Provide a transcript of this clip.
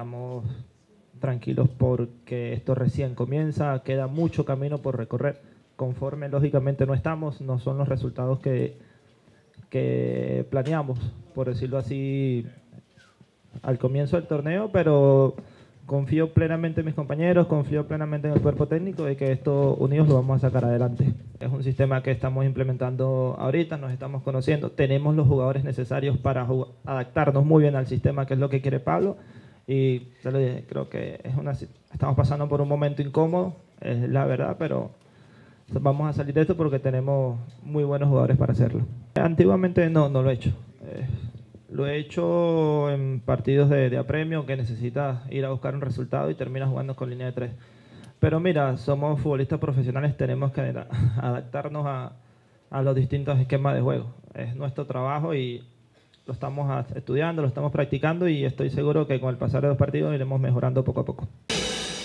estamos tranquilos porque esto recién comienza, queda mucho camino por recorrer. Conforme lógicamente no estamos, no son los resultados que planeamos, por decirlo así, al comienzo del torneo, pero confío plenamente en mis compañeros, confío plenamente en el cuerpo técnico de que esto unidos lo vamos a sacar adelante. Es un sistema que estamos implementando ahorita, nos estamos conociendo, tenemos los jugadores necesarios para adaptarnos muy bien al sistema, que es lo que quiere Pablo, y creo que estamos pasando por un momento incómodo, es la verdad, pero vamos a salir de esto porque tenemos muy buenos jugadores para hacerlo. Antiguamente no lo he hecho. Lo he hecho en partidos de apremio que necesitas ir a buscar un resultado y terminas jugando con línea de tres. Pero mira, somos futbolistas profesionales, tenemos que adaptarnos a los distintos esquemas de juego. Es nuestro trabajo y lo estamos estudiando, lo estamos practicando y estoy seguro que con el pasar de los partidos iremos mejorando poco a poco.